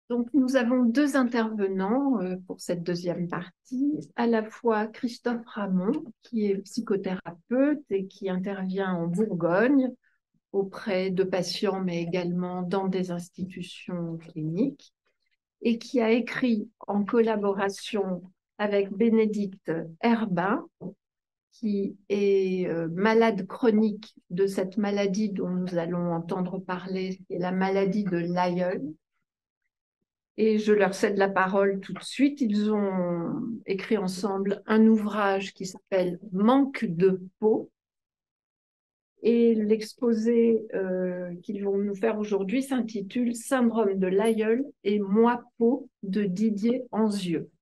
Donc, nous avons deux intervenants pour cette deuxième partie, à la fois Christophe Ramon, qui est psychothérapeute et qui intervient en Bourgogne auprès de patients, mais également dans des institutions cliniques, et qui a écrit en collaboration avec Bénédicte Herbin, qui est malade chronique de cette maladie dont nous allons entendre parler, qui est la maladie de Lyell. Et je leur cède la parole tout de suite. Ils ont écrit ensemble un ouvrage qui s'appelle Manque de peau. Et l'exposé qu'ils vont nous faire aujourd'hui s'intitule Syndrome de Lyell et moi peau de Didier Anzieux.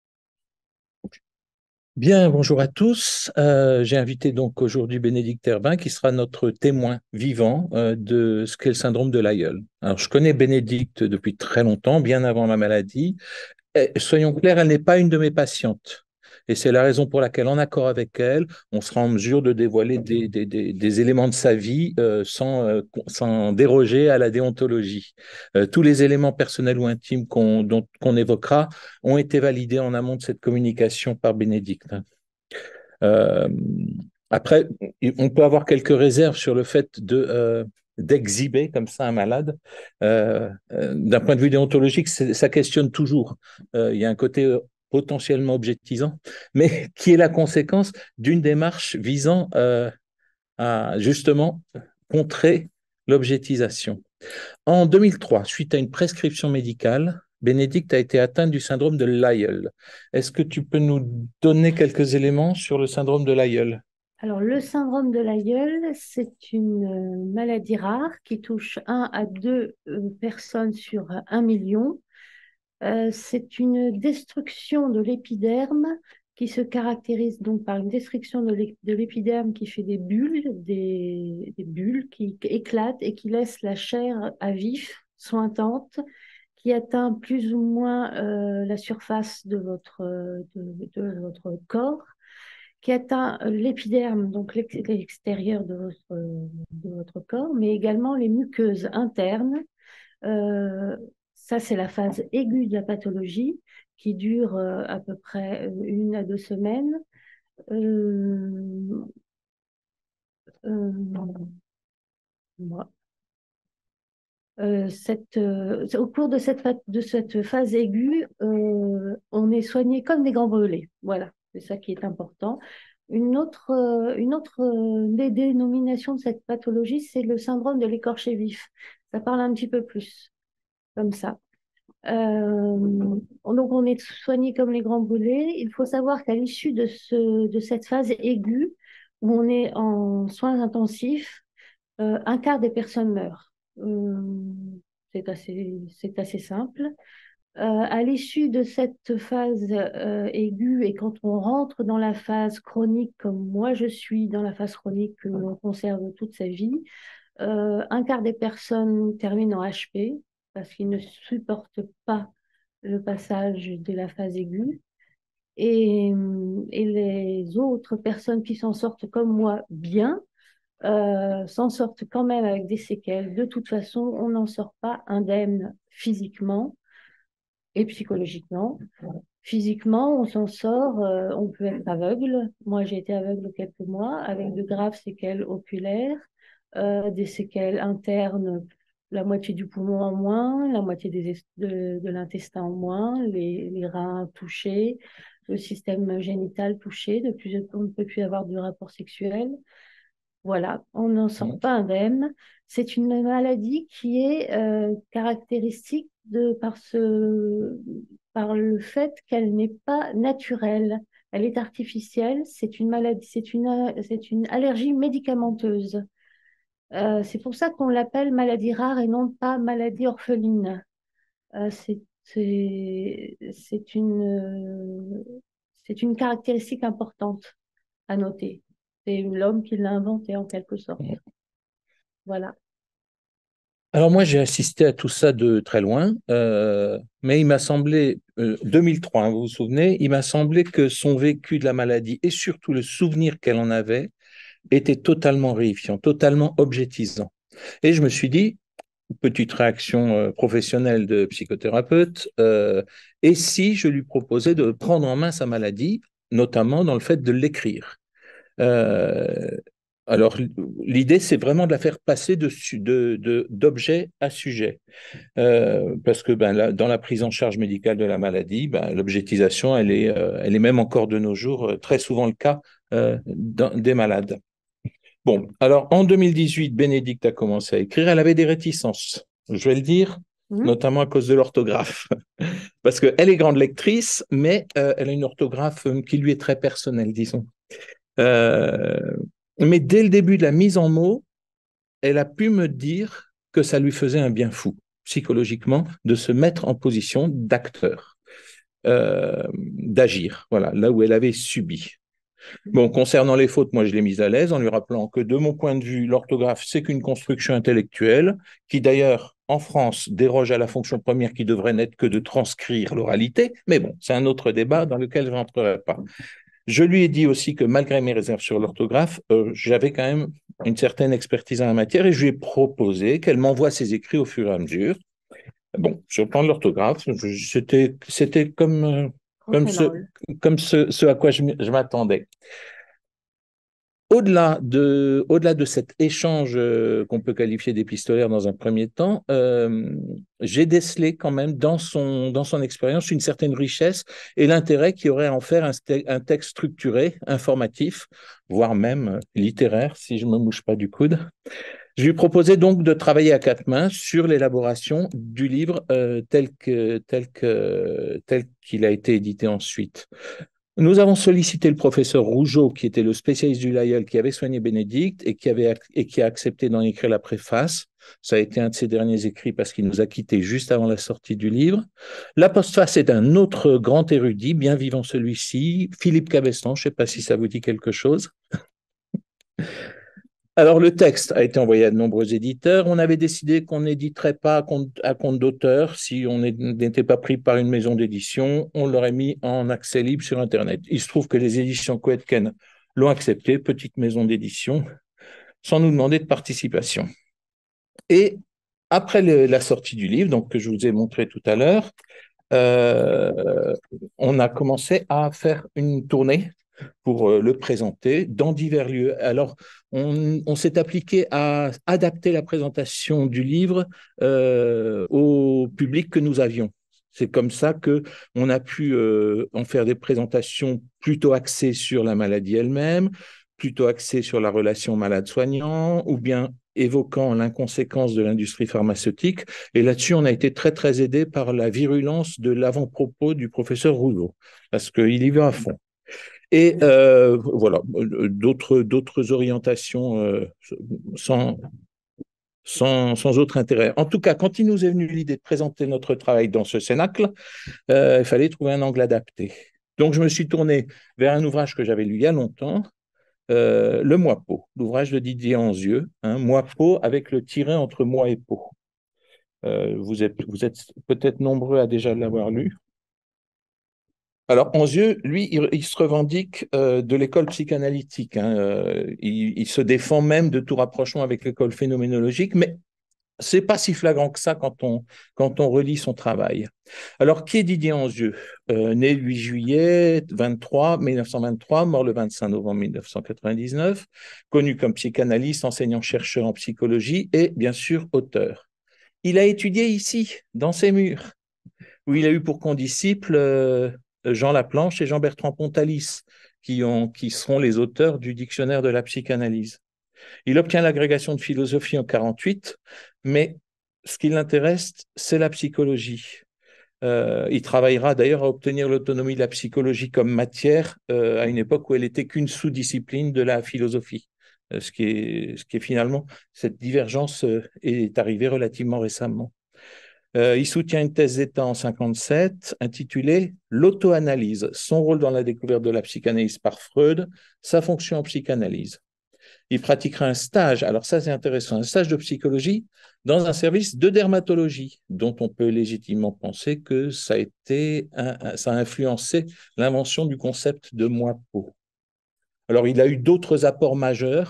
Bien, bonjour à tous. J'ai invité donc aujourd'hui Bénédicte Herbin qui sera notre témoin vivant de ce qu'est le syndrome de Lyell. Alors, je connais Bénédicte depuis très longtemps, bien avant ma maladie. Et, soyons clairs, elle n'est pas une de mes patientes. Et c'est la raison pour laquelle, en accord avec elle, on sera en mesure de dévoiler des éléments de sa vie sans déroger à la déontologie. Tous les éléments personnels ou intimes qu'on évoquera ont été validés en amont de cette communication par Bénédicte. Euh, Après, on peut avoir quelques réserves sur le fait d'exhiber comme ça un malade. D'un point de vue déontologique, ça questionne toujours. Il y a un côté potentiellement objectisant, mais qui est la conséquence d'une démarche visant à justement contrer l'objectisation. En 2003, suite à une prescription médicale, Bénédicte a été atteinte du syndrome de Lyell. Est-ce que tu peux nous donner quelques éléments sur le syndrome de Lyell? Alors, le syndrome de Lyell, c'est une maladie rare qui touche 1 à 2 personnes sur 1 million. C'est une destruction de l'épiderme qui se caractérise donc par une destruction de l'épiderme qui fait des bulles qui éclatent et qui laissent la chair à vif, sointante, qui atteint plus ou moins la surface de votre corps, qui atteint l'épiderme, donc l'extérieur de votre corps, mais également les muqueuses internes. Euh, Ça, c'est la phase aiguë de la pathologie qui dure à peu près 1 à 2 semaines. Euh, euh, moi. Au cours de cette phase aiguë, on est soigné comme des grands brûlés. Voilà, c'est ça qui est important. Une autre dénomination de cette pathologie, c'est le syndrome de l'écorché vif. Ça parle un petit peu plus, comme ça. Donc, on est soigné comme les grands brûlés. Il faut savoir qu'à l'issue de cette phase aiguë, où on est en soins intensifs, 1 quart des personnes meurent. C'est assez simple. À l'issue de cette phase aiguë et quand on rentre dans la phase chronique, comme moi je suis dans la phase chronique que l'on conserve toute sa vie, 1 quart des personnes terminent en HP parce qu'ils ne supportent pas le passage de la phase aiguë. Et les autres personnes qui s'en sortent comme moi bien, s'en sortent quand même avec des séquelles. De toute façon, on n'en sort pas indemne physiquement et psychologiquement. Physiquement, on s'en sort, on peut être aveugle. Moi, j'ai été aveugle quelques mois avec de graves séquelles oculaires, des séquelles internes, la moitié du poumon en moins, la moitié de l'intestin en moins, les reins touchés, le système génital touché, on ne peut plus avoir de rapport sexuel. Voilà, on n'en sort pas indemne. C'est une maladie qui est caractéristique par le fait qu'elle n'est pas naturelle. Elle est artificielle. C'est une maladie, c'est une allergie médicamenteuse. C'est pour ça qu'on l'appelle maladie rare et non pas maladie orpheline. C'est une caractéristique importante à noter. C'est l'homme qui l'a inventé en quelque sorte. Voilà. Alors moi, j'ai assisté à tout ça de très loin, mais il m'a semblé, 2003, hein, vous vous souvenez, il m'a semblé que son vécu de la maladie et surtout le souvenir qu'elle en avait était totalement réifiant, totalement objetisant. Et je me suis dit, petite réaction professionnelle de psychothérapeute, et si je lui proposais de prendre en main sa maladie, notamment dans le fait de l'écrire. Euh, alors, l'idée, c'est vraiment de la faire passer d'objet à sujet. Parce que dans la prise en charge médicale de la maladie, l'objectisation, elle est même encore de nos jours très souvent le cas des malades. Bon, alors en 2018, Bénédicte a commencé à écrire. Elle avait des réticences, je vais le dire, notamment à cause de l'orthographe. Parce qu'elle est grande lectrice, mais elle a une orthographe qui lui est très personnelle, disons. Euh, mais dès le début de la mise en mots, elle a pu me dire que ça lui faisait un bien fou, psychologiquement, de se mettre en position d'acteur, d'agir, voilà, là où elle avait subi. Bon, concernant les fautes, moi je l'ai mise à l'aise en lui rappelant que de mon point de vue, l'orthographe, c'est qu'une construction intellectuelle qui d'ailleurs, en France, déroge à la fonction première qui devrait n'être que de transcrire l'oralité. Mais bon, c'est un autre débat dans lequel je n'entrerai pas. Je lui ai dit aussi que malgré mes réserves sur l'orthographe, j'avais quand même une certaine expertise en la matière et je lui ai proposé qu'elle m'envoie ses écrits au fur et à mesure. Bon, sur le plan de l'orthographe, c'était comme ce à quoi je m'attendais. Au-delà de cet échange qu'on peut qualifier d'épistolaire dans un premier temps, j'ai décelé quand même dans son expérience une certaine richesse et l'intérêt qu'il y aurait à en faire un texte structuré, informatif, voire même littéraire, si je ne me mouche pas du coude. Je lui proposais donc de travailler à quatre mains sur l'élaboration du livre tel qu'il a été édité ensuite. Nous avons sollicité le professeur Rougeot, qui était le spécialiste du Lyell, qui avait soigné Bénédicte et qui a accepté d'en écrire la préface. Ça a été un de ses derniers écrits parce qu'il nous a quittés juste avant la sortie du livre. La postface est d'un autre grand érudit, bien vivant celui-ci, Philippe Cabestan. Je ne sais pas si ça vous dit quelque chose. Alors, le texte a été envoyé à de nombreux éditeurs. On avait décidé qu'on n'éditerait pas à compte d'auteur. Si on n'était pas pris par une maison d'édition, on l'aurait mis en accès libre sur Internet. Il se trouve que les éditions Coetken l'ont accepté, petite maison d'édition, sans nous demander de participation. Et après la sortie du livre, donc que je vous ai montré tout à l'heure, on a commencé à faire une tournée pour le présenter dans divers lieux. Alors, on s'est appliqué à adapter la présentation du livre au public que nous avions. C'est comme ça qu'on a pu en faire des présentations plutôt axées sur la maladie elle-même, plutôt axées sur la relation malade-soignant, ou bien évoquant l'inconséquence de l'industrie pharmaceutique. Et là-dessus, on a été très, très aidé par la virulence de l'avant-propos du professeur Rouleau, parce qu'il y va à fond. Et voilà, d'autres orientations sans autre intérêt. En tout cas, quand il nous est venu l'idée de présenter notre travail dans ce cénacle, il fallait trouver un angle adapté. Donc, je me suis tourné vers un ouvrage que j'avais lu il y a longtemps, Le Moi-Peau, l'ouvrage de Didier Anzieux, hein, Moi-Peau avec le tiret entre moi et peau. Vous êtes peut-être nombreux à déjà l'avoir lu. Alors, Anzieux, lui, il se revendique de l'école psychanalytique, hein, il se défend même de tout rapprochement avec l'école phénoménologique, mais c'est pas si flagrant que ça quand on relit son travail. Alors, qui est Didier Anzieux? Né le 8 juillet 1923, mort le 25 novembre 1999, connu comme psychanalyste, enseignant-chercheur en psychologie et, bien sûr, auteur. Il a étudié ici, dans ces murs, où il a eu pour condisciples Jean Laplanche et Jean-Bertrand Pontalis, qui seront les auteurs du dictionnaire de la psychanalyse. Il obtient l'agrégation de philosophie en 1948, mais ce qui l'intéresse, c'est la psychologie. Il travaillera d'ailleurs à obtenir l'autonomie de la psychologie comme matière à une époque où elle n'était qu'une sous-discipline de la philosophie. Ce qui est finalement, cette divergence est arrivée relativement récemment. Il soutient une thèse d'État en 1957 intitulée L'auto-analyse, son rôle dans la découverte de la psychanalyse par Freud, sa fonction en psychanalyse. Il pratiquera un stage, alors ça c'est intéressant, un stage de psychologie dans un service de dermatologie, dont on peut légitimement penser que ça a influencé l'invention du concept de moi-peau. Alors il a eu d'autres apports majeurs,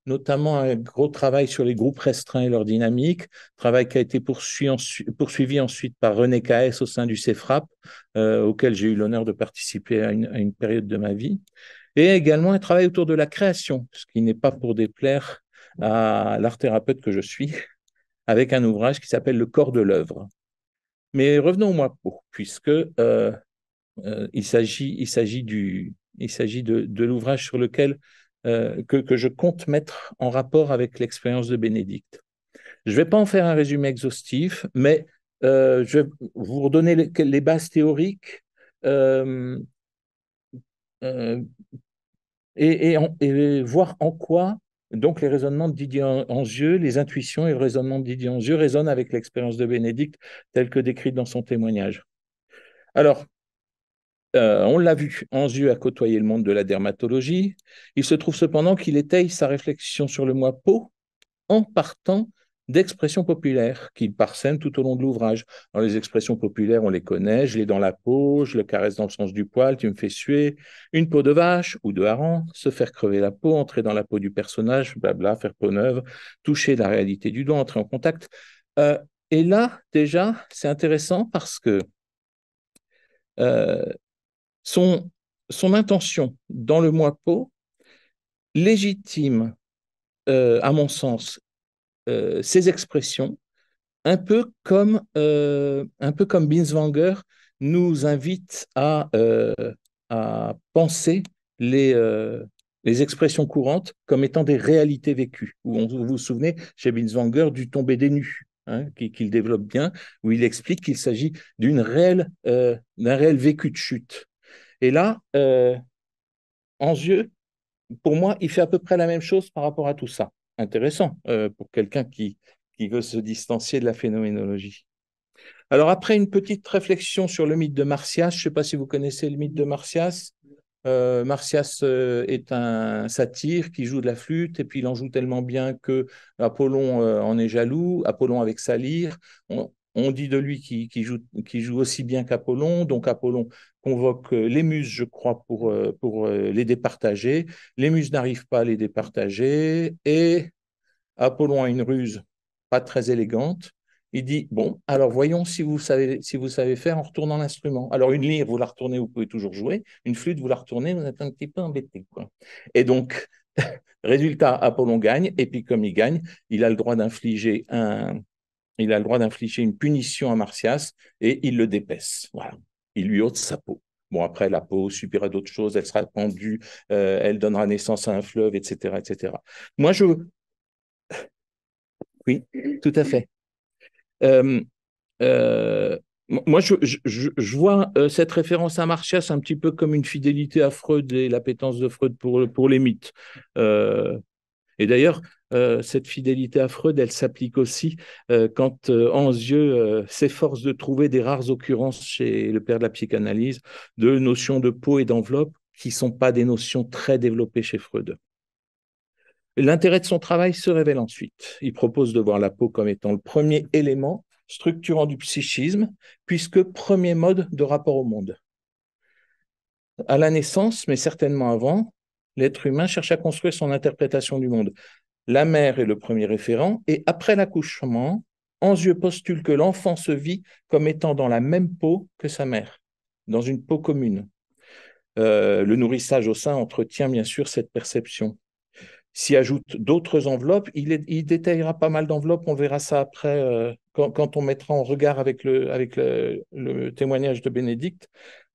notamment un gros travail sur les groupes restreints et leur dynamique, travail qui a été poursuivi ensuite par René Caès au sein du CEFRAP, auquel j'ai eu l'honneur de participer à une période de ma vie, et également un travail autour de la création, ce qui n'est pas pour déplaire à l'art thérapeute que je suis, avec un ouvrage qui s'appelle Le corps de l'œuvre. Mais revenons au Moipo, puisque il s'agit de l'ouvrage sur lequel que je compte mettre en rapport avec l'expérience de Bénédicte. Je ne vais pas en faire un résumé exhaustif, mais je vais vous redonner les bases théoriques euh, euh, et voir en quoi donc les raisonnements de Didier Angieux, les intuitions et le raisonnement de Didier Angieux résonnent avec l'expérience de Bénédicte telle que décrite dans son témoignage. Alors, on l'a vu, Angieux a côtoyé le monde de la dermatologie. Il se trouve cependant qu'il étaye sa réflexion sur le moi peau en partant d'expressions populaires qu'il parsème tout au long de l'ouvrage. Alors, les expressions populaires, on les connaît, je l'ai dans la peau, je le caresse dans le sens du poil, tu me fais suer, une peau de vache ou de hareng, se faire crever la peau, entrer dans la peau du personnage, blabla, faire peau neuve, toucher la réalité du doigt, entrer en contact. Euh, et là, déjà, c'est intéressant parce que euh, son, son intention dans le moi peau légitime, à mon sens, ces expressions, un peu comme Binswanger nous invite à penser les expressions courantes comme étant des réalités vécues. Vous vous souvenez, chez Binswanger, du tombé des nues, hein, qu'il développe bien, où il explique qu'il s'agit d'un réel vécu de chute. Et là, Angieux, pour moi, il fait à peu près la même chose par rapport à tout ça. Intéressant pour quelqu'un qui veut se distancier de la phénoménologie. Alors, après une petite réflexion sur le mythe de Marsyas, je ne sais pas si vous connaissez le mythe de Marsyas. Marsyas est un satyre qui joue de la flûte et puis il en joue tellement bien que Apollon en est jaloux, Apollon avec sa lyre. On dit de lui qu'il joue aussi bien qu'Apollon, donc Apollon convoque les muses, je crois, pour les départager. Les muses n'arrivent pas à les départager et Apollon a une ruse pas très élégante. Il dit, bon, alors voyons si vous savez faire en retournant l'instrument. Alors une lyre, vous la retournez, vous pouvez toujours jouer. Une flûte, vous la retournez, vous êtes un petit peu embêté, quoi. Et donc, résultat, Apollon gagne, et puis comme il gagne, il a le droit d'infliger une punition à Marsyas, et il le dépaisse. Voilà. Il lui ôte sa peau. Bon, après, la peau subira d'autres choses, elle sera pendue, elle donnera naissance à un fleuve, etc., etc. Moi, oui, tout à fait. Euh, euh, moi, je vois cette référence à Marsyas un petit peu comme une fidélité à Freud et l'appétence de Freud pour les mythes. Et d'ailleurs, cette fidélité à Freud, elle s'applique aussi quand Anzieux s'efforce de trouver des rares occurrences chez le père de la psychanalyse de notions de peau et d'enveloppe qui ne sont pas des notions très développées chez Freud. L'intérêt de son travail se révèle ensuite. Il propose de voir la peau comme étant le premier élément structurant du psychisme, puisque premier mode de rapport au monde. À la naissance, mais certainement avant, l'être humain cherche à construire son interprétation du monde. La mère est le premier référent, et après l'accouchement, Anzieux postule que l'enfant se vit comme étant dans la même peau que sa mère, dans une peau commune. Le nourrissage au sein entretient bien sûr cette perception. S'y ajoute d'autres enveloppes. Il détaillera pas mal d'enveloppes. On verra ça après quand on mettra en regard avec le témoignage de Bénédicte.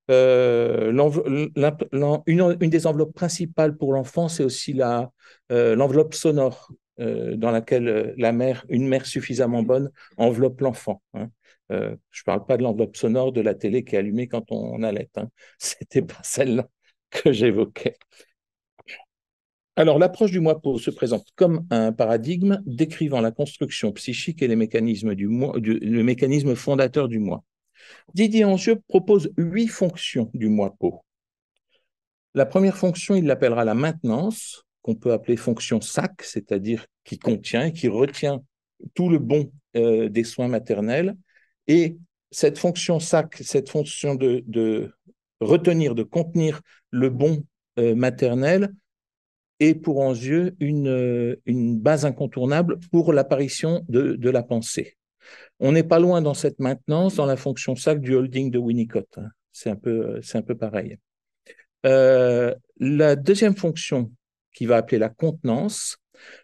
Une des enveloppes principales pour l'enfant, c'est aussi l'enveloppe sonore dans laquelle une mère suffisamment bonne enveloppe l'enfant. Hein. Je ne parle pas de l'enveloppe sonore de la télé qui est allumée quand on allait. Hein. C'était pas celle-là que j'évoquais. Alors, l'approche du moi-peau se présente comme un paradigme décrivant la construction psychique et les mécanismes le mécanisme fondateur du moi. Didier Angieux propose 8 fonctions du moi-peau. La première fonction, il l'appellera la maintenance, qu'on peut appeler fonction SAC, c'est-à-dire qui contient et qui retient tout le bon des soins maternels. Et cette fonction SAC, cette fonction de retenir, de contenir le bon maternel, est pour Anzieu une base incontournable pour l'apparition de la pensée. On n'est pas loin dans cette maintenance, dans la fonction SAC du holding de Winnicott, hein. C'est un peu pareil. La deuxième fonction qu'il va appeler la contenance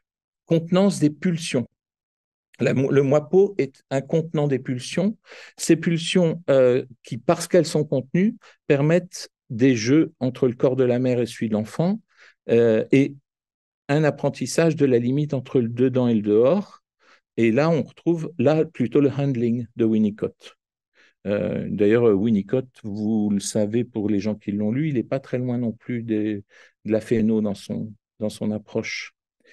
des pulsions. Le moi-peau est un contenant des pulsions. Ces pulsions qui, parce qu'elles sont contenues, permettent des jeux entre le corps de la mère et celui de l'enfant et un apprentissage de la limite entre le dedans et le dehors. Et là, on retrouve plutôt le handling de Winnicott. D'ailleurs, Winnicott, vous le savez pour les gens qui l'ont lu, il n'est pas très loin non plus de la Fénot dans son approche.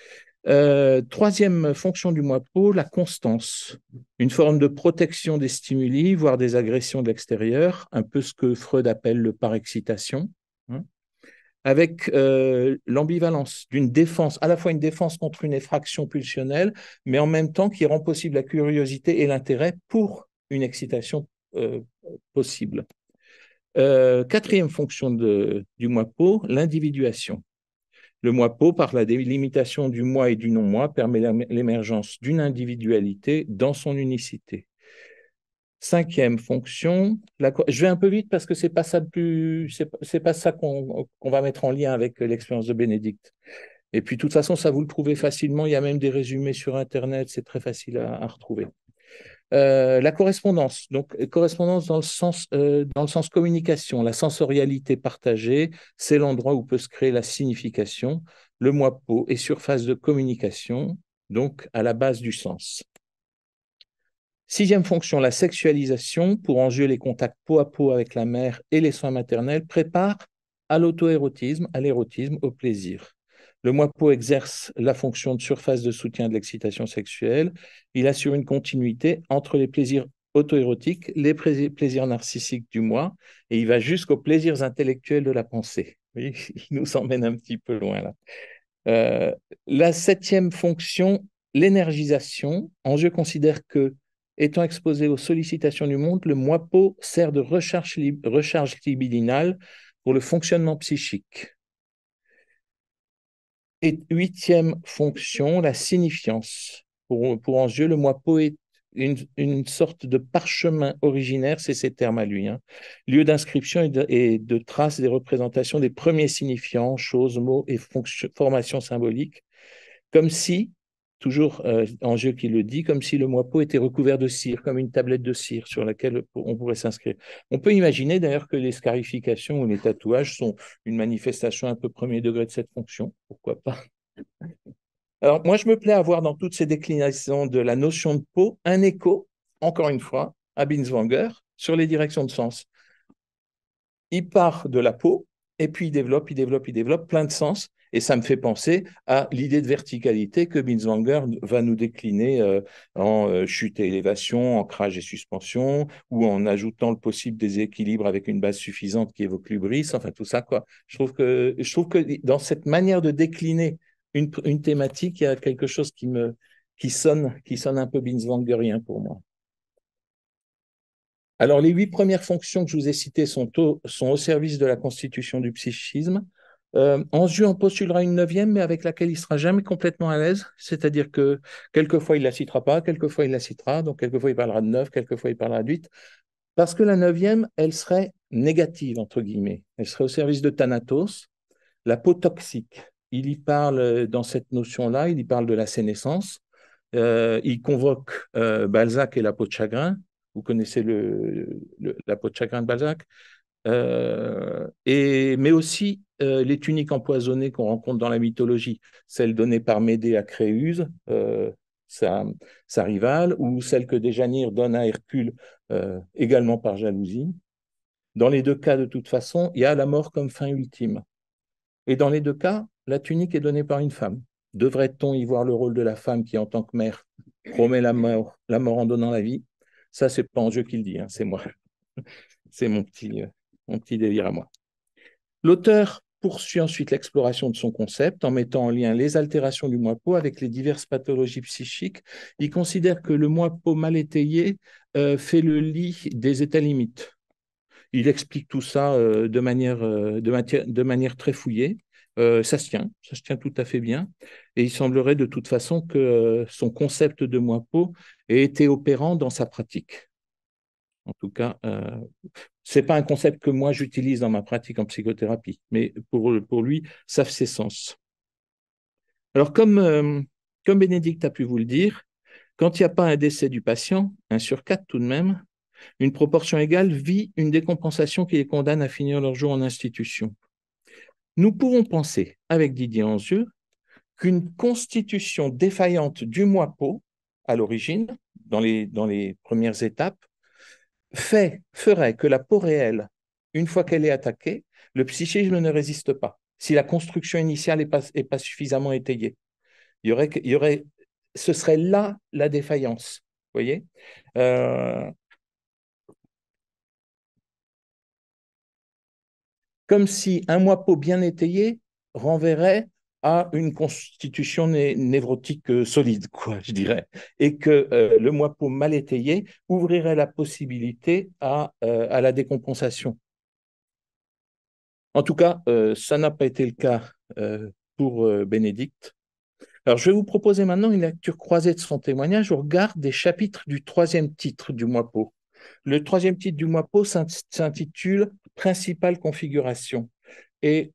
Troisième fonction du moi-peau, la constance. Une forme de protection des stimuli, voire des agressions de l'extérieur, un peu ce que Freud appelle le par-excitation, hein, avec l'ambivalence d'une défense, à la fois une défense contre une effraction pulsionnelle, mais en même temps qui rend possible la curiosité et l'intérêt pour une excitation possible. Quatrième fonction du moi-peau, l'individuation. Le moi-peau, par la délimitation du moi et du non-moi, permet l'émergence d'une individualité dans son unicité. Cinquième fonction, je vais un peu vite parce que c'est pas ça qu'on va mettre en lien avec l'expérience de Bénédicte. Et puis, de toute façon, ça vous le trouvez facilement. Il y a même des résumés sur Internet, c'est très facile à retrouver. La correspondance, donc correspondance dans le sens communication, la sensorialité partagée, c'est l'endroit où peut se créer la signification. Le moi-peau est surface de communication, donc à la base du sens. Sixième fonction, la sexualisation, pour Anzieu, les contacts peau à peau avec la mère et les soins maternels préparent à l'auto-érotisme, à l'érotisme, au plaisir. Le moi-peau exerce la fonction de surface de soutien de l'excitation sexuelle. Il assure une continuité entre les plaisirs auto-érotiques, les plaisirs narcissiques du moi, et il va jusqu'aux plaisirs intellectuels de la pensée. Oui, il nous emmène un petit peu loin là. La septième fonction, l'énergisation. Anzieu considère que, étant exposé aux sollicitations du monde, le moi-peau sert de recharge libidinale pour le fonctionnement psychique. Et huitième fonction, la signifiance. Pour Anzieu, le moi-peau est une sorte de parchemin originaire, c'est ses termes à lui, hein. Lieu d'inscription et de traces des représentations des premiers signifiants, choses, mots et formations symboliques, comme si, toujours Anzieu qui le dit, comme si le moi-peau était recouvert de cire, comme une tablette de cire sur laquelle on pourrait s'inscrire. On peut imaginer d'ailleurs que les scarifications ou les tatouages sont une manifestation un peu premier degré de cette fonction, pourquoi pas. Alors moi, je me plais à voir dans toutes ces déclinaisons de la notion de peau un écho, encore une fois, à Binswanger sur les directions de sens. Il part de la peau et puis il développe plein de sens. Et ça me fait penser à l'idée de verticalité que Binswanger va nous décliner en chute et élévation, ancrage et suspension, ou en ajoutant le possible déséquilibre avec une base suffisante qui évoque l'hubris, enfin tout ça, quoi. Je trouve que dans cette manière de décliner une thématique, il y a quelque chose qui sonne un peu Binswangerien pour moi. Alors, les 8 premières fonctions que je vous ai citées sont au service de la constitution du psychisme. Anzieu en postulera une 9e, mais avec laquelle il ne sera jamais complètement à l'aise. C'est-à-dire que quelquefois, il ne la citera pas, quelquefois, il la citera. Donc, quelquefois, il parlera de 9, quelquefois, il parlera de 8. Parce que la 9e, elle serait négative, entre guillemets. Elle serait au service de Thanatos, la peau toxique. Il y parle, dans cette notion-là, il y parle de la sénescence. Il convoque Balzac et la peau de chagrin. Vous connaissez la peau de chagrin de Balzac. Mais aussi les tuniques empoisonnées qu'on rencontre dans la mythologie, celle donnée par Médée à Créuse, sa rivale, ou celle que Déjanire donne à Hercule, également par jalousie. Dans les 2 cas, de toute façon, il y a la mort comme fin ultime. Et dans les 2 cas, la tunique est donnée par une femme. Devrait-on y voir le rôle de la femme qui, en tant que mère, promet la mort en donnant la vie? Ça, c'est pas Anzieu qui le dit, hein, c'est moi. C'est mon petit délire à moi. L'auteur poursuit ensuite l'exploration de son concept en mettant en lien les altérations du moi-peau avec les diverses pathologies psychiques. Il considère que le moi-peau mal étayé fait le lit des états limites. Il explique tout ça de manière très fouillée. Ça se tient tout à fait bien. Et il semblerait de toute façon que son concept de Moipo ait été opérant dans sa pratique. En tout cas, c'est pas un concept que moi j'utilise dans ma pratique en psychothérapie, mais pour lui, ça fait sens. Alors, comme Bénédicte a pu vous le dire, quand il n'y a pas un décès du patient, 1 sur 4 tout de même, une proportion égale vit une décompensation qui les condamne à finir leur jour en institution. Nous pouvons penser, avec Didier Anzieux, qu'une constitution défaillante du Moipo, à l'origine, dans les premières étapes, ferait que la peau réelle, une fois qu'elle est attaquée, le psychisme ne résiste pas, si la construction initiale n'est pas suffisamment étayée. Il y aurait, ce serait là la défaillance, vous voyez. Comme si un Moipo bien étayé renverrait à une constitution névrotique solide, quoi, je dirais, et que le Moipo mal étayé ouvrirait la possibilité à la décompensation. En tout cas, ça n'a pas été le cas pour Bénédicte. Alors, je vais vous proposer maintenant une lecture croisée de son témoignage au regard des chapitres du 3e titre du Moipo. Le 3e titre du Moipo s'intitule « Principale configuration ». Et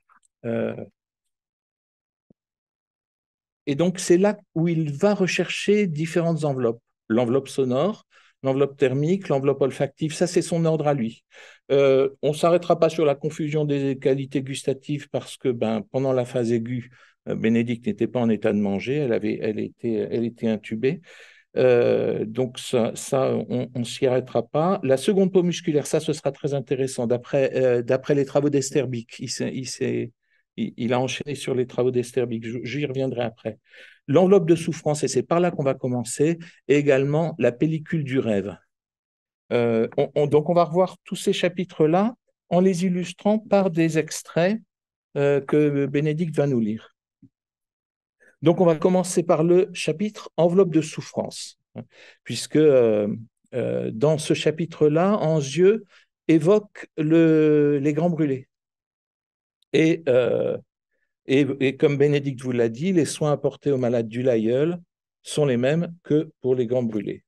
donc, c'est là où il va rechercher différentes enveloppes. L'enveloppe sonore, l'enveloppe thermique, l'enveloppe olfactive, ça c'est son ordre à lui. On ne s'arrêtera pas sur la confusion des qualités gustatives parce que pendant la phase aiguë, Bénédicte n'était pas en état de manger, elle était intubée. Donc ça on ne s'y arrêtera pas. La seconde peau musculaire, ça ce sera très intéressant. D'après les travaux d'Esterbic, il a enchaîné sur les travaux d'Esterbic, j'y reviendrai après. L'enveloppe de souffrance, et c'est par là qu'on va commencer, et également la pellicule du rêve. Donc on va revoir tous ces chapitres-là en les illustrant par des extraits que Bénédicte va nous lire. Donc on va commencer par le chapitre enveloppe de souffrance, puisque dans ce chapitre-là, Anzieux évoque les grands brûlés. Et comme Bénédicte vous l'a dit, les soins apportés aux malades du Laïeul sont les mêmes que pour les grands brûlés.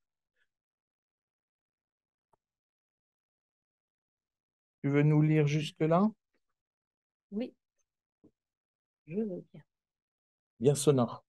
Tu veux nous lire jusque-là? Oui, je veux bien. Bien sonore.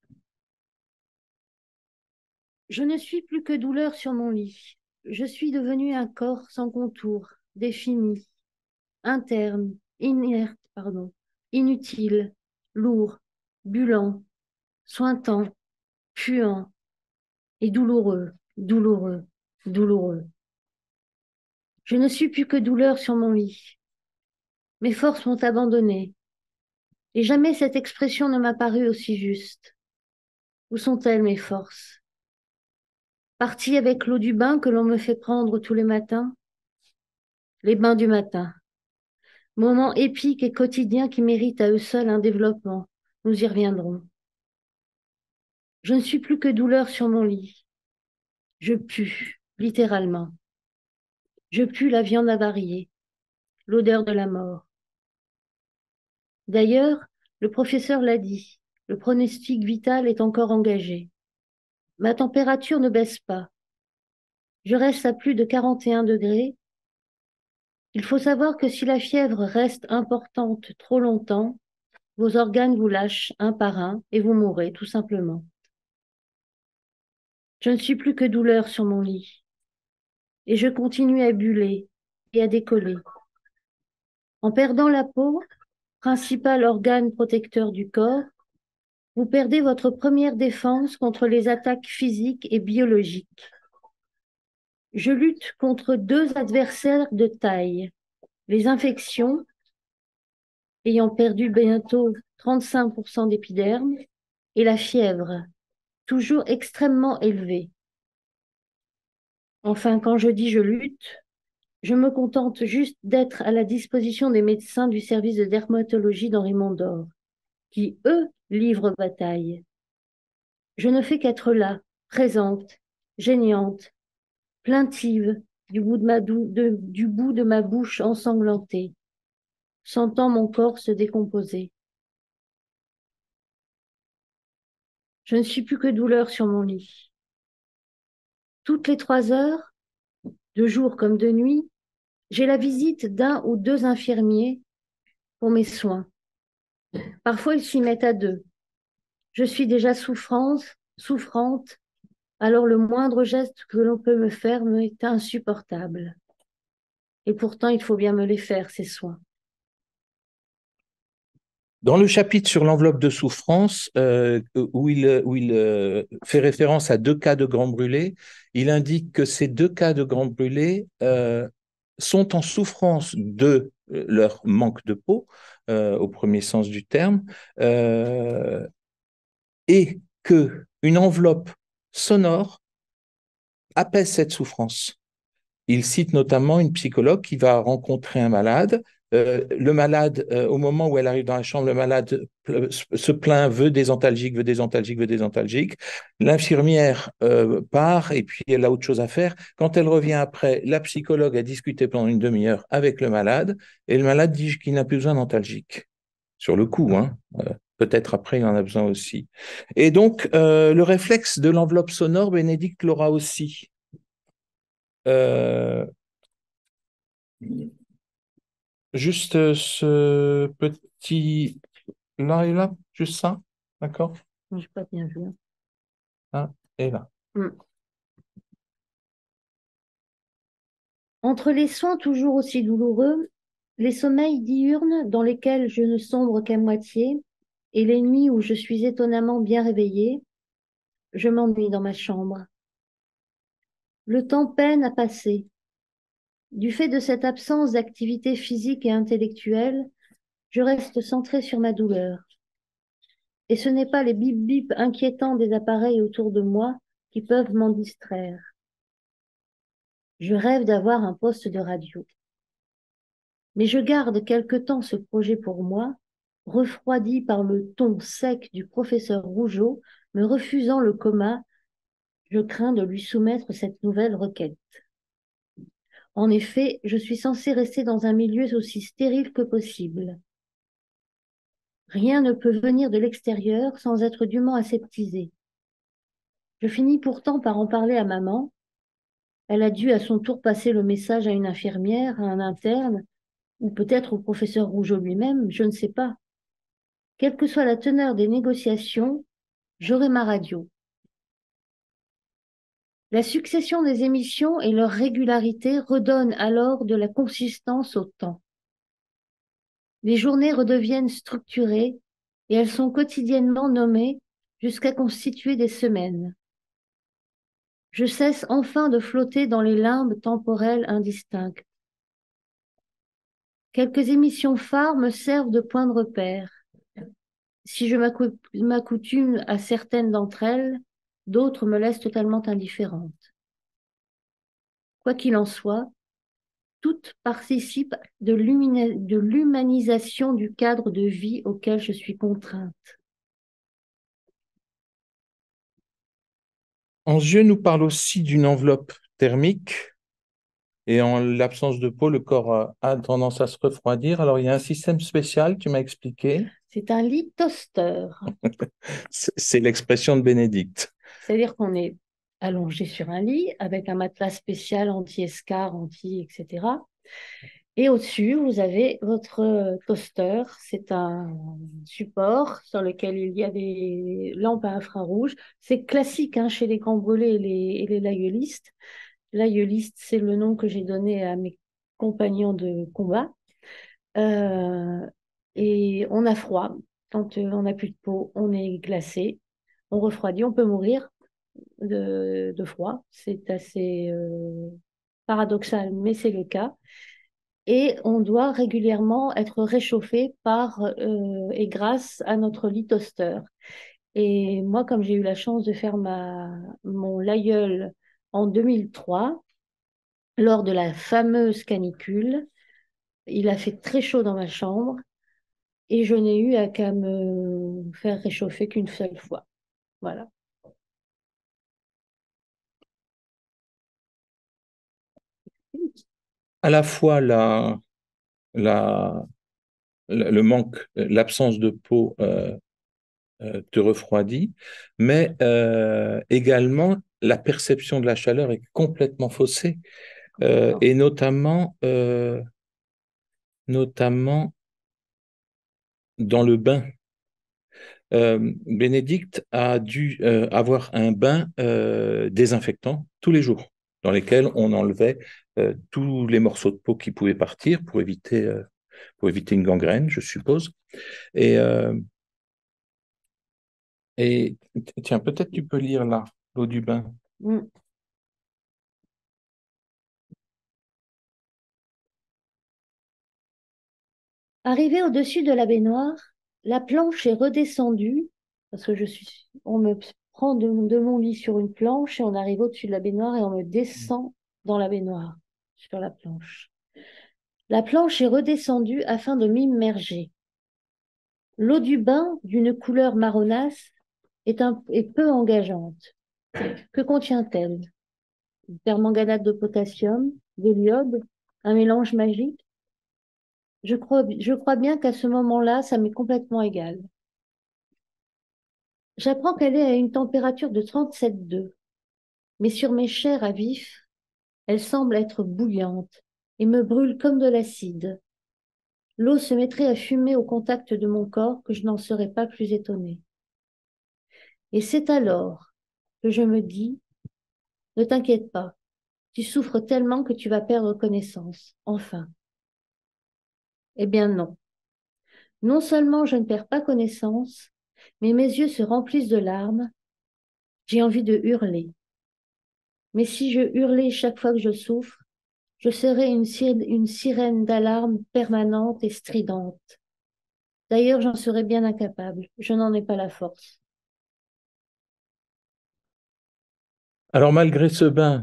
Je ne suis plus que douleur sur mon lit. Je suis devenu un corps sans contour, défini, interne, inerte, inutile, lourd, bulant, sointant, puant et douloureux, douloureux, douloureux. Je ne suis plus que douleur sur mon lit. Mes forces m'ont abandonné. Et jamais cette expression ne m'a paru aussi juste. Où sont-elles mes forces? Parties avec l'eau du bain que l'on me fait prendre tous les matins? Les bains du matin. Moments épiques et quotidiens qui méritent à eux seuls un développement. Nous y reviendrons. Je ne suis plus que douleur sur mon lit. Je pue, littéralement. Je pue la viande avariée, l'odeur de la mort. D'ailleurs, le professeur l'a dit, le pronostic vital est encore engagé. Ma température ne baisse pas. Je reste à plus de 41 degrés. Il faut savoir que si la fièvre reste importante trop longtemps, vos organes vous lâchent un par un et vous mourrez tout simplement. Je ne suis plus que douleur sur mon lit. Et je continue à buller et à décoller. En perdant la peau, principal organe protecteur du corps, vous perdez votre première défense contre les attaques physiques et biologiques. Je lutte contre deux adversaires de taille, les infections, ayant perdu bientôt 35% d'épiderme, et la fièvre, toujours extrêmement élevée. Enfin, quand je dis je lutte, je me contente juste d'être à la disposition des médecins du service de dermatologie d'Henri Mondor, qui, eux, livrent bataille. Je ne fais qu'être là, présente, gênante, plaintive, du bout de ma bouche ensanglantée, sentant mon corps se décomposer. Je ne suis plus que douleur sur mon lit. Toutes les 3 heures, de jour comme de nuit, j'ai la visite d'un ou deux infirmiers pour mes soins. Parfois, ils s'y mettent à deux. Je suis déjà souffrante, alors le moindre geste que l'on peut me faire me est insupportable. Et pourtant, il faut bien me les faire, ces soins. Dans le chapitre sur l'enveloppe de souffrance, où il fait référence à 2 cas de grand brûlé, il indique que ces 2 cas de grand brûlé sont en souffrance de leur manque de peau, au premier sens du terme, et que une enveloppe sonore apaise cette souffrance. Il cite notamment une psychologue qui va rencontrer un malade. Le malade, au moment où elle arrive dans la chambre, le malade se plaint, veut des antalgiques, veut des antalgiques, veut des antalgiques. L'infirmière part et puis elle a autre chose à faire. Quand elle revient après, la psychologue a discuté pendant une demi-heure avec le malade et le malade dit qu'il n'a plus besoin d'antalgiques. Sur le coup, hein. Peut-être après, il en a besoin aussi. Et donc, le réflexe de l'enveloppe sonore, Bénédicte l'aura aussi. Euh, Juste ce petit là et là, juste ça, d'accord? Je n'ai pas bien vu. Là et là. Entre les soins toujours aussi douloureux, les sommeils diurnes dans lesquels je ne sombre qu'à moitié, et les nuits où je suis étonnamment bien réveillée, je m'ennuie dans ma chambre. Le temps peine à passer. Du fait de cette absence d'activité physique et intellectuelle, je reste centrée sur ma douleur. Et ce n'est pas les bip-bip inquiétants des appareils autour de moi qui peuvent m'en distraire. Je rêve d'avoir un poste de radio. Mais je garde quelque temps ce projet pour moi, refroidi par le ton sec du professeur Rougeot, me refusant le coma, je crains de lui soumettre cette nouvelle requête. En effet, je suis censée rester dans un milieu aussi stérile que possible. Rien ne peut venir de l'extérieur sans être dûment aseptisé. Je finis pourtant par en parler à maman. Elle a dû à son tour passer le message à une infirmière, à un interne, ou peut-être au professeur Rougeot lui-même, je ne sais pas. Quelle que soit la teneur des négociations, j'aurai ma radio. La succession des émissions et leur régularité redonnent alors de la consistance au temps. Les journées redeviennent structurées et elles sont quotidiennement nommées jusqu'à constituer des semaines. Je cesse enfin de flotter dans les limbes temporelles indistinctes. Quelques émissions phares me servent de point de repère. Si je m'accoutume à certaines d'entre elles, d'autres me laissent totalement indifférente. Quoi qu'il en soit, toutes participent de l'humanisation du cadre de vie auquel je suis contrainte. Angieux nous parle aussi d'une enveloppe thermique et en l'absence de peau, le corps a tendance à se refroidir. Alors, il y a un système spécial, tu m'as expliqué. C'est un lit toaster, C'est l'expression de Bénédicte. c'est-à-dire qu'on est allongé sur un lit avec un matelas spécial anti-escar, etc. Et au-dessus, vous avez votre toaster. C'est un support sur lequel il y a des lampes à infrarouge. C'est classique hein, chez les grands brûlés et les lagueulistes. L'aïeuliste, c'est le nom que j'ai donné à mes compagnons de combat. Euh, et on a froid. Quand on n'a plus de peau, on est glacé. On refroidit, on peut mourir de froid. C'est assez paradoxal, mais c'est le cas. Et on doit régulièrement être réchauffé par et grâce à notre lit toaster. Et moi, comme j'ai eu la chance de faire mon laïeul en 2003, lors de la fameuse canicule, il a fait très chaud dans ma chambre et je n'ai eu qu'à me faire réchauffer qu'une seule fois. Voilà. À la fois la, le manque, l'absence de peau te refroidit, mais également la perception de la chaleur est complètement faussée, et notamment dans le bain. Bénédicte a dû avoir un bain désinfectant tous les jours, dans lesquels on enlevait tous les morceaux de peau qui pouvaient partir pour éviter une gangrène, je suppose. Et, euh, et tiens, peut-être tu peux lire là, l'eau du bain. Mm. Arrivé au-dessus de la baignoire, la planche est redescendue, parce que on me prend de mon lit sur une planche et on arrive au-dessus de la baignoire et on me descend dans la baignoire, sur la planche. La planche est redescendue afin de m'immerger. L'eau du bain, d'une couleur marronasse, est peu engageante. Que contient-elle? Du permanganate de potassium, de l'iode, un mélange magique? Je crois bien qu'à ce moment-là, ça m'est complètement égal. J'apprends qu'elle est à une température de 37,2, mais sur mes chairs à vif, elle semble être bouillante et me brûle comme de l'acide. L'eau se mettrait à fumer au contact de mon corps que je n'en serais pas plus étonnée. Et c'est alors que je me dis, ne t'inquiète pas, tu souffres tellement que tu vas perdre connaissance, enfin. Eh bien non. Non seulement je ne perds pas connaissance, mais mes yeux se remplissent de larmes, j'ai envie de hurler. Mais si je hurlais chaque fois que je souffre, je serais une sirène d'alarme permanente et stridente. D'ailleurs, j'en serais bien incapable. Je n'en ai pas la force. Alors, malgré ce bain,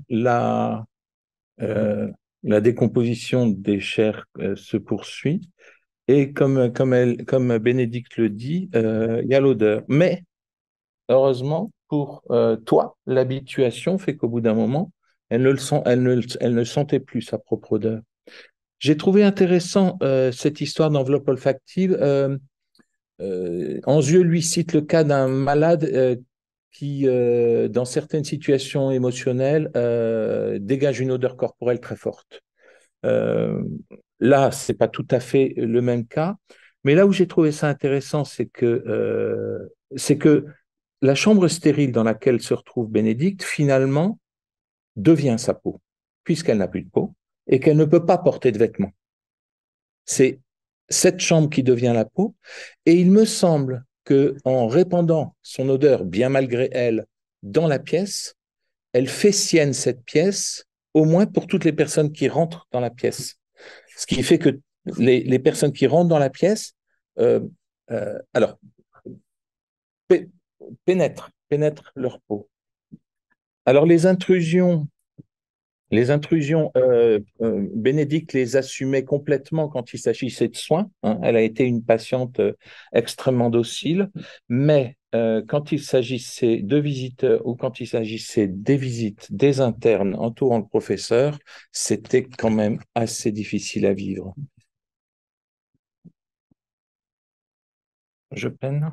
euh, la décomposition des chairs se poursuit. Et comme Bénédicte le dit, il y a l'odeur. Mais heureusement, pour toi, l'habituation fait qu'au bout d'un moment, elle ne sentait plus sa propre odeur. J'ai trouvé intéressant cette histoire d'enveloppe olfactive. Anzieux lui cite le cas d'un malade qui, dans certaines situations émotionnelles, dégage une odeur corporelle très forte. Euh, Là, c'est pas tout à fait le même cas, mais là où j'ai trouvé ça intéressant, c'est que la chambre stérile dans laquelle se retrouve Bénédicte, finalement, devient sa peau, puisqu'elle n'a plus de peau et qu'elle ne peut pas porter de vêtements. C'est cette chambre qui devient la peau, et il me semble que en répandant son odeur, bien malgré elle, dans la pièce, elle fait sienne cette pièce, au moins pour toutes les personnes qui rentrent dans la pièce. Ce qui fait que les personnes qui rentrent dans la pièce, euh, alors, pé- pénètrent leur peau. Alors, Bénédicte les assumait complètement quand il s'agissait de soins, hein. Elle a été une patiente extrêmement docile, mais quand il s'agissait de visiteurs ou quand il s'agissait des visites des internes entourant le professeur, c'était quand même assez difficile à vivre. Je peine.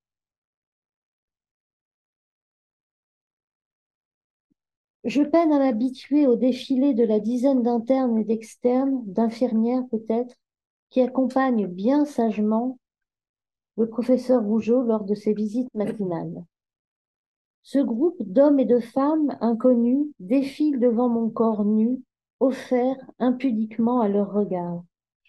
Je peine à m'habituer au défilé de la dizaine d'internes et d'externes, d'infirmières peut-être, qui accompagnent bien sagement le professeur Rougeot lors de ses visites matinales. Ce groupe d'hommes et de femmes inconnus défile devant mon corps nu, offert impudiquement à leur regard.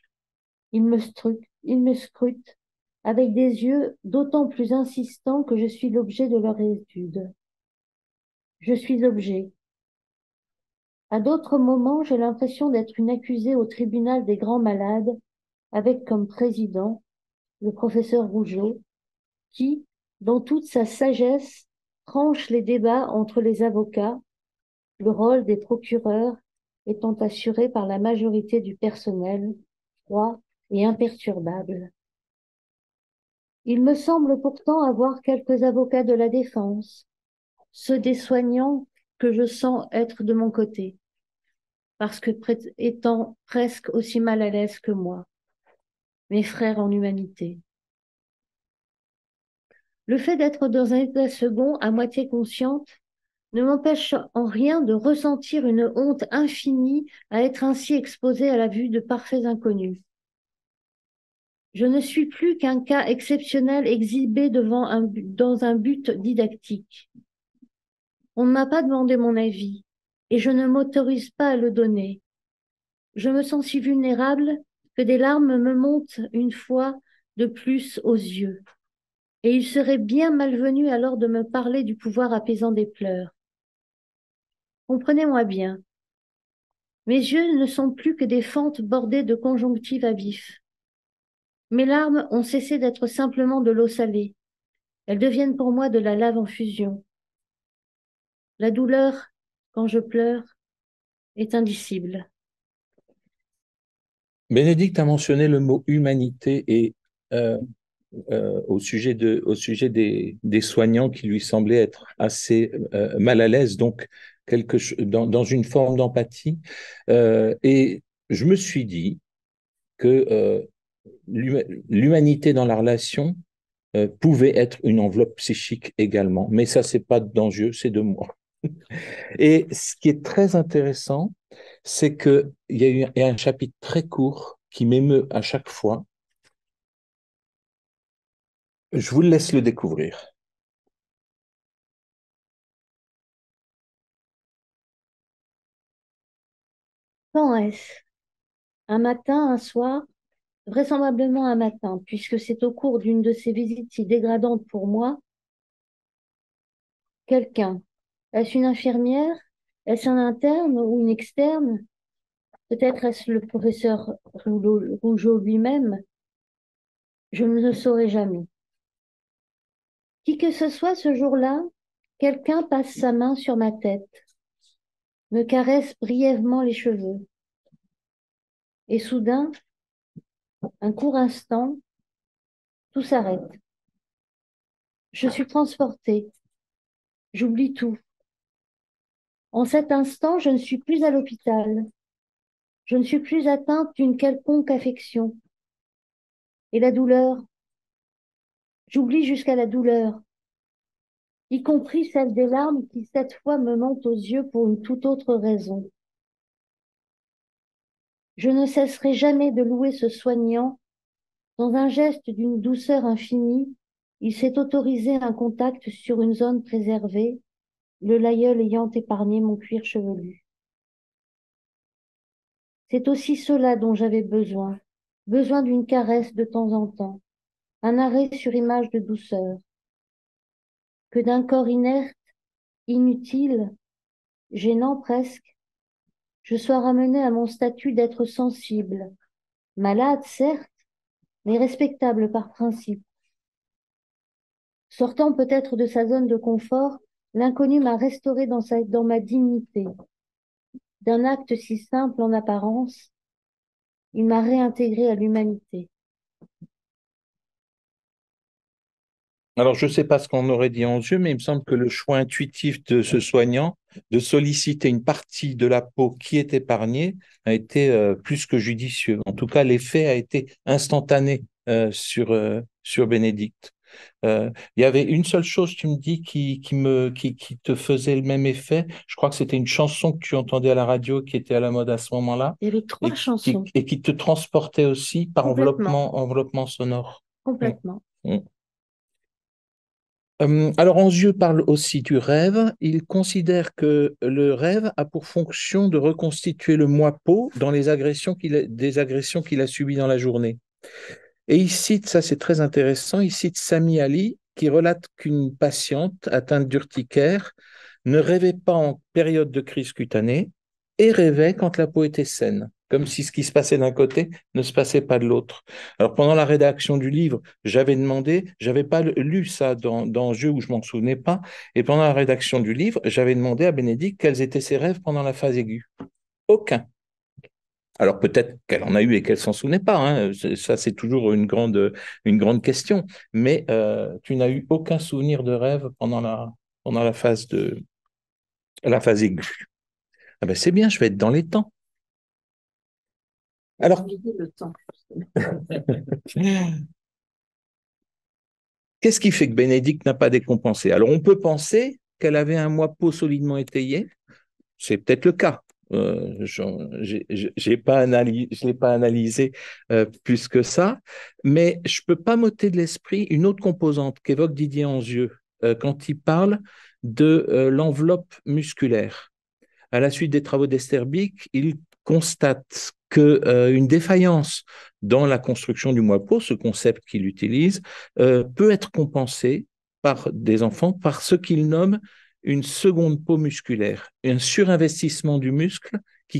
Ils me scrutent avec des yeux d'autant plus insistants que je suis l'objet de leur étude. Je suis objet. À d'autres moments, j'ai l'impression d'être une accusée au tribunal des grands malades, avec comme président le professeur Rougeot, qui, dans toute sa sagesse, tranche les débats entre les avocats, le rôle des procureurs étant assuré par la majorité du personnel, froid et imperturbable. Il me semble pourtant avoir quelques avocats de la défense, ceux des soignants que je sens être de mon côté, parce que étant presque aussi mal à l'aise que moi, mes frères en humanité. Le fait d'être dans un état second, à moitié consciente, ne m'empêche en rien de ressentir une honte infinie à être ainsi exposée à la vue de parfaits inconnus. Je ne suis plus qu'un cas exceptionnel exhibé dans un but didactique. On ne m'a pas demandé mon avis et je ne m'autorise pas à le donner. Je me sens si vulnérable que des larmes me montent une fois de plus aux yeux. Et il serait bien malvenu alors de me parler du pouvoir apaisant des pleurs. Comprenez-moi bien, mes yeux ne sont plus que des fentes bordées de conjonctives à vif. Mes larmes ont cessé d'être simplement de l'eau salée. Elles deviennent pour moi de la lave en fusion. La douleur, quand je pleure, est indicible. Bénédicte a mentionné le mot humanité et au sujet des soignants qui lui semblaient être assez mal à l'aise, donc dans une forme d'empathie. Et je me suis dit que l'humanité dans la relation pouvait être une enveloppe psychique également. Mais ça, c'est pas d'enjeu, c'est de moi. Et ce qui est très intéressant, c'est il y a un chapitre très court qui m'émeut à chaque fois. Je vous laisse le découvrir. Quand est-ce? Un matin, un soir, vraisemblablement un matin, puisque c'est au cours d'une de ces visites si dégradantes pour moi, quelqu'un. Est-ce une infirmière? Est-ce un interne ou une externe? Peut-être est-ce le professeur Rougeau lui-même? Je ne le saurai jamais. Qui que ce soit ce jour-là, quelqu'un passe sa main sur ma tête, me caresse brièvement les cheveux. Et soudain, un court instant, tout s'arrête. Je suis transportée. J'oublie tout. En cet instant, je ne suis plus à l'hôpital. Je ne suis plus atteinte d'une quelconque affection. Et la douleur, j'oublie jusqu'à la douleur, y compris celle des larmes qui cette fois me montent aux yeux pour une toute autre raison. Je ne cesserai jamais de louer ce soignant. Dans un geste d'une douceur infinie, il s'est autorisé un contact sur une zone préservée, le Laïeul ayant épargné mon cuir chevelu. C'est aussi cela dont j'avais besoin, besoin d'une caresse de temps en temps, un arrêt sur image de douceur, que d'un corps inerte, inutile, gênant presque, je sois ramenée à mon statut d'être sensible, malade certes, mais respectable par principe. Sortant peut-être de sa zone de confort, l'inconnu m'a restaurée dans ma dignité. D'un acte si simple en apparence, il m'a réintégrée à l'humanité. Alors, je ne sais pas ce qu'on aurait dit en jeu, mais il me semble que le choix intuitif de ce soignant de solliciter une partie de la peau qui est épargnée a été plus que judicieux. En tout cas, l'effet a été instantané sur Bénédicte. Il y avait une seule chose, tu me dis, qui te faisait le même effet. Je crois que c'était une chanson que tu entendais à la radio qui était à la mode à ce moment-là Il y avait trois chansons. et qui te transportait aussi par Complètement. enveloppement sonore. Complètement. Mm. Alors, Angieux parle aussi du rêve. Il considère que le rêve a pour fonction de reconstituer le moi-peau dans des agressions qu'il a subies dans la journée. Et il cite, ça c'est très intéressant, il cite Sami Ali qui relate qu'une patiente atteinte d'urticaire ne rêvait pas en période de crise cutanée et rêvait quand la peau était saine, comme si ce qui se passait d'un côté ne se passait pas de l'autre. Alors pendant la rédaction du livre, j'avais demandé, j'avais pas lu ça dans Jeu où je m'en souvenais pas, et pendant la rédaction du livre, j'avais demandé à Bénédicte quels étaient ses rêves pendant la phase aiguë. Aucun. Alors peut-être qu'elle en a eu et qu'elle s'en souvenait pas, hein. Ça, c'est toujours une grande question. Mais tu n'as eu aucun souvenir de rêve pendant la phase aiguë. Ah ben, c'est bien, je vais être dans les temps. Alors, Le temps. Qu'est-ce qui fait que Bénédicte n'a pas décompensé? Alors, on peut penser qu'elle avait un mois-peau solidement étayé. C'est peut-être le cas. Je l'ai pas analysé plus que ça, mais je peux pas m'ôter de l'esprit une autre composante qu'évoque Didier Anzieux quand il parle de l'enveloppe musculaire. À la suite des travaux d'Esterbeek, il constate que une défaillance dans la construction du mois-peau, ce concept qu'il utilise, peut être compensée par des enfants par ce qu'il nomme une seconde peau musculaire, un surinvestissement du muscle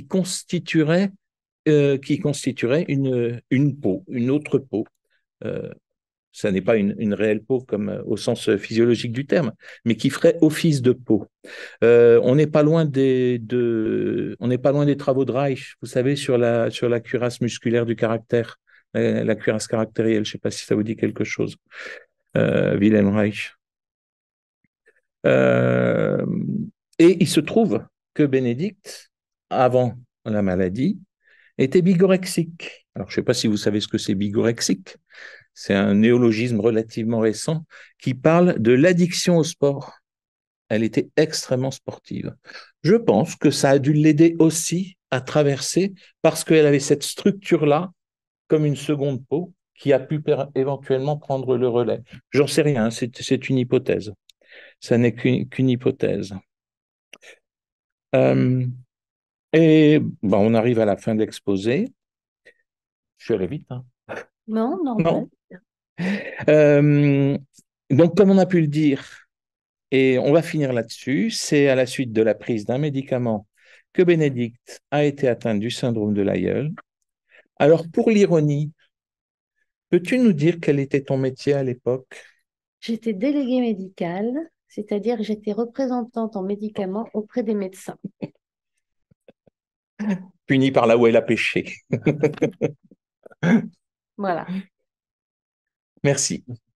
qui constituerait une peau, une autre peau. Euh, Ça n'est pas une réelle peau comme au sens physiologique du terme, mais qui ferait office de peau. On n'est pas loin on n'est pas loin des travaux de Reich, vous savez, sur la cuirasse musculaire du caractère, la cuirasse caractérielle. Je ne sais pas si ça vous dit quelque chose, Wilhelm Reich. Euh, et il se trouve que Bénédicte, avant la maladie, était bigorexique. Alors, je ne sais pas si vous savez ce que c'est bigorexique. C'est un néologisme relativement récent qui parle de l'addiction au sport. Elle était extrêmement sportive. Je pense que ça a dû l'aider aussi à traverser parce qu'elle avait cette structure-là comme une seconde peau qui a pu éventuellement prendre le relais. J'en sais rien, c'est une hypothèse. Ça n'est qu'une hypothèse. Euh, et bon, on arrive à la fin de l'exposé. Je suis allé vite, hein? Non, normal. Non. Euh, donc, comme on a pu le dire, et on va finir là-dessus, c'est à la suite de la prise d'un médicament que Bénédicte a été atteinte du syndrome de Lyell. Alors, pour l'ironie, peux-tu nous dire quel était ton métier à l'époque? J'étais déléguée médicale, c'est-à-dire que j'étais représentante en médicaments auprès des médecins. Puni par là où elle a péché. Voilà. Merci.